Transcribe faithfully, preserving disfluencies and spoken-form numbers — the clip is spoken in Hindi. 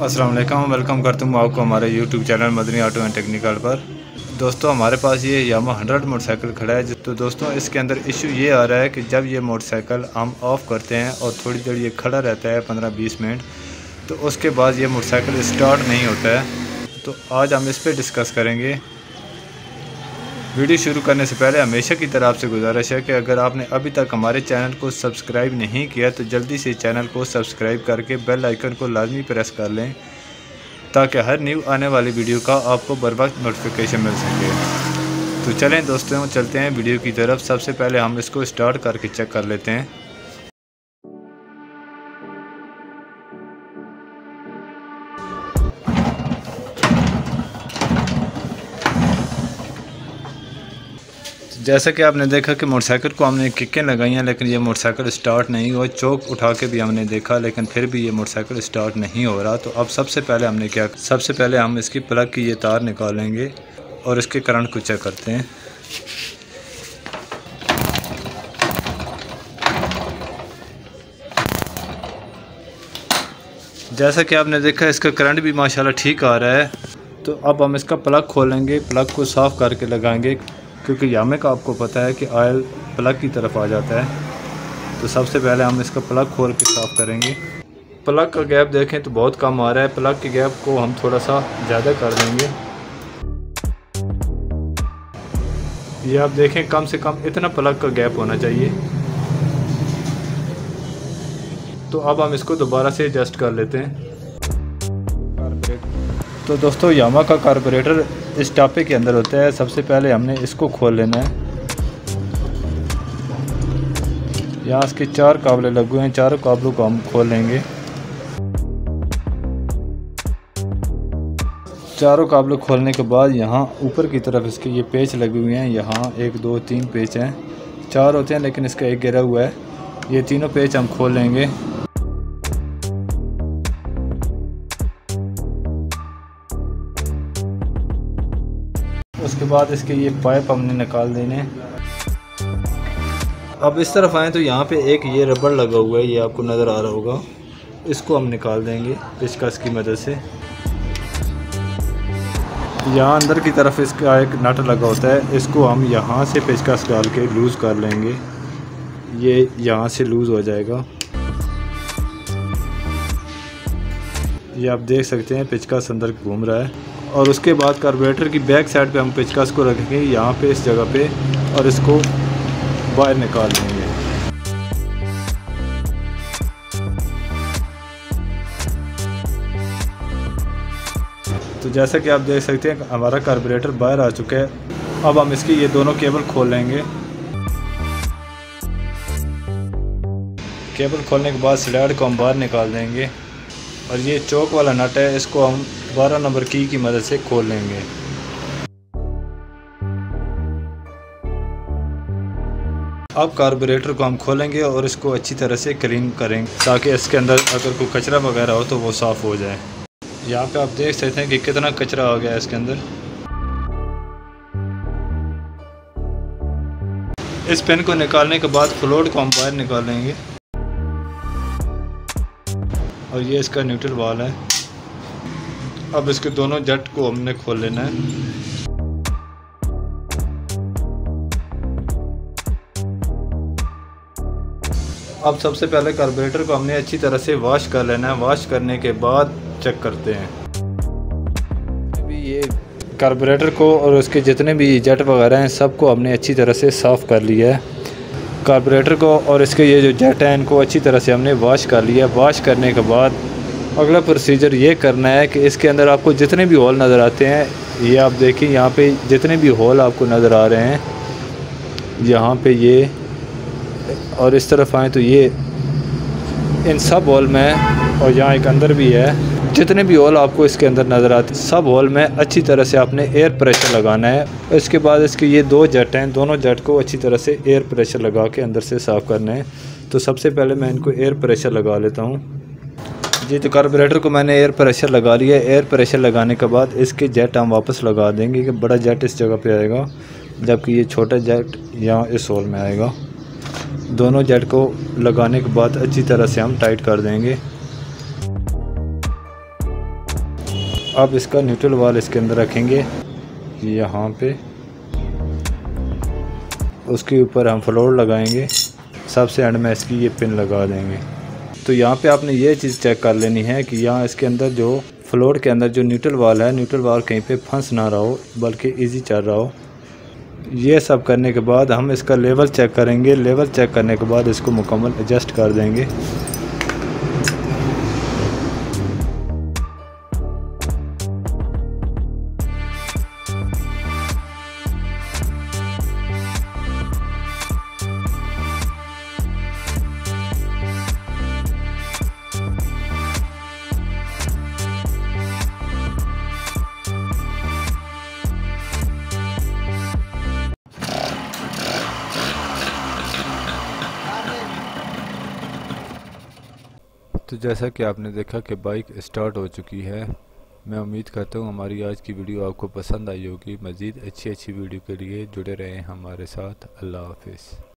अस्सलाम वालेकुम, वेलकम करता हूँ आपको हमारे YouTube channel Madni auto and technical पर। दोस्तों हमारे पास ये यामा हंड्रेड मोटरसाइकिल खड़ा है। तो दोस्तों इसके अंदर इशू ये आ रहा है कि जब ये मोटरसाइकिल हम ऑफ़ करते हैं और थोड़ी देर ये खड़ा रहता है पंद्रह बीस मिनट, तो उसके बाद ये मोटरसाइकिल स्टार्ट नहीं होता है। तो आज हम इस पर डिस्कस करेंगे। वीडियो शुरू करने से पहले हमेशा की तरह आपसे गुजारिश है कि अगर आपने अभी तक हमारे चैनल को सब्सक्राइब नहीं किया तो जल्दी से चैनल को सब्सक्राइब करके बेल आइकन को लाजमी प्रेस कर लें, ताकि हर न्यू आने वाली वीडियो का आपको बर वक्त नोटिफिकेशन मिल सके। तो चलें दोस्तों, चलते हैं वीडियो की तरफ। सबसे पहले हम इसको स्टार्ट करके चेक कर लेते हैं। जैसा कि आपने देखा कि मोटरसाइकिल को हमने किकें लगाई हैं, लेकिन ये मोटरसाइकिल स्टार्ट नहीं हुआ। चौक उठा के भी हमने देखा, लेकिन फिर भी ये मोटरसाइकिल स्टार्ट नहीं हो रहा। तो अब सबसे पहले हमने क्या सबसे पहले हम इसकी प्लग की ये तार निकालेंगे और इसके करंट को चेक करते हैं। जैसा कि आपने देखा इसका करंट भी माशाल्लाह ठीक आ रहा है। तो अब हम इसका प्लग खोलेंगे, प्लग को साफ़ करके लगाएंगे, क्योंकि यामे का आपको पता है कि ऑयल प्लग की तरफ आ जाता है। तो सबसे पहले हम इसका प्लग खोल के साफ़ करेंगे। प्लग का गैप देखें तो बहुत कम आ रहा है। प्लग के गैप को हम थोड़ा सा ज़्यादा कर देंगे। ये आप देखें कम से कम इतना प्लग का गैप होना चाहिए। तो अब हम इसको दोबारा से एडजस्ट कर लेते हैं। तो दोस्तों यामा का कार्बोरेटर इस टापे के अंदर होता है। सबसे पहले हमने इसको खोल लेना है। यहाँ इसके चार काबले लगे हुए हैं, चारों काबलों को हम खोल लेंगे। चारों काबलों खोलने के बाद यहाँ ऊपर की तरफ इसके ये पेच लगे हुए हैं। यहाँ एक दो तीन पेच हैं, चार होते हैं लेकिन इसका एक गिरा हुआ है। ये तीनों पेच हम खोल लेंगे। उसके बाद इसके ये पाइप हमने निकाल देने। अब इस तरफ आए तो यहाँ पे एक ये रबड़ लगा हुआ है, ये आपको नज़र आ रहा होगा। इसको हम निकाल देंगे पेचकस की मदद से। यहाँ अंदर की तरफ इसका एक नट लगा होता है, इसको हम यहाँ से पेचकस डाल के लूज़ कर लेंगे। ये यहाँ से लूज़ हो जाएगा। ये आप देख सकते हैं पेचकस अंदर घूम रहा है। और उसके बाद कार्बोरेटर की बैक साइड पे हम पेचकस को रखेंगे यहाँ पे इस जगह पे, और इसको बाहर निकाल लेंगे। तो जैसा कि आप देख सकते हैं हमारा कार्बोरेटर बाहर आ चुका है। अब हम इसकी ये दोनों केबल खोल लेंगे। केबल खोलने के बाद स्लाइड को हम बाहर निकाल देंगे। और ये चौक वाला नट है, इसको हम बारह नंबर की की मदद से खोल लेंगे। अब कार्बोरेटर को हम खोलेंगे और इसको अच्छी तरह से क्लीन करेंगे, ताकि इसके अंदर अगर कोई कचरा वगैरह हो तो वो साफ़ हो जाए। यहाँ पे आप देख सकते हैं कि कितना कचरा आ गया है इसके अंदर। इस पेन को निकालने के बाद फ्लोट को हम बाहर निकाल लेंगे। और ये इसका न्यूट्रल वाल है। अब इसके दोनों जट को हमने खोल लेना है। अब सबसे पहले कार्बोरेटर को हमने अच्छी तरह से वॉश कर लेना है। वॉश करने के बाद चेक करते हैं। अभी ये कार्बोरेटर को और उसके जितने भी जट वगैरह हैं सबको हमने अच्छी तरह से साफ़ कर लिया है। कार्बोरेटर को और इसके ये जो जट हैं इनको अच्छी तरह से हमने वॉश कर लिया। वॉश करने के बाद अगला प्रोसीजर ये करना है कि इसके अंदर आपको जितने भी होल नज़र आते हैं, ये आप देखिए यहाँ पे जितने भी होल आपको नज़र आ रहे हैं, यहाँ पे ये और इस तरफ आए तो ये इन सब होल में, और यहाँ एक अंदर भी है, जितने भी होल आपको इसके अंदर नज़र आते हैं सब होल में अच्छी तरह से आपने एयर प्रेशर लगाना है। इसके बाद इसके ये दो जट हैं, दोनों जट को अच्छी तरह से एयर प्रेशर लगा के अंदर से साफ़ करना है। तो सबसे पहले मैं इनको एयर प्रेशर लगा लेता हूँ जी। तो कार्बोरेटर को मैंने एयर प्रेशर लगा लिया। एयर प्रेशर लगाने के बाद इसके जेट हम वापस लगा देंगे कि बड़ा जेट इस जगह पे आएगा, जबकि ये छोटा जेट यहाँ इस होल में आएगा। दोनों जेट को लगाने के बाद अच्छी तरह से हम टाइट कर देंगे। अब इसका न्यूट्रल वाल इसके अंदर रखेंगे यहाँ पे, उसके ऊपर हम फ्लोर लगाएंगे, सबसे एंड में इसकी ये पिन लगा देंगे। तो यहाँ पे आपने ये चीज़ चेक कर लेनी है कि यहाँ इसके अंदर जो फ्लोर के अंदर जो न्यूट्रल वाल है, न्यूट्रल वाल कहीं पे फंस ना रहा हो बल्कि इजी चल रहा हो। ये सब करने के बाद हम इसका लेवल चेक करेंगे। लेवल चेक करने के बाद इसको मुकम्मल एडजस्ट कर देंगे। तो जैसा कि आपने देखा कि बाइक स्टार्ट हो चुकी है। मैं उम्मीद करता हूँ हमारी आज की वीडियो आपको पसंद आई होगी। मज़ीद अच्छी अच्छी वीडियो के लिए जुड़े रहें हमारे साथ। अल्लाह हाफिज़।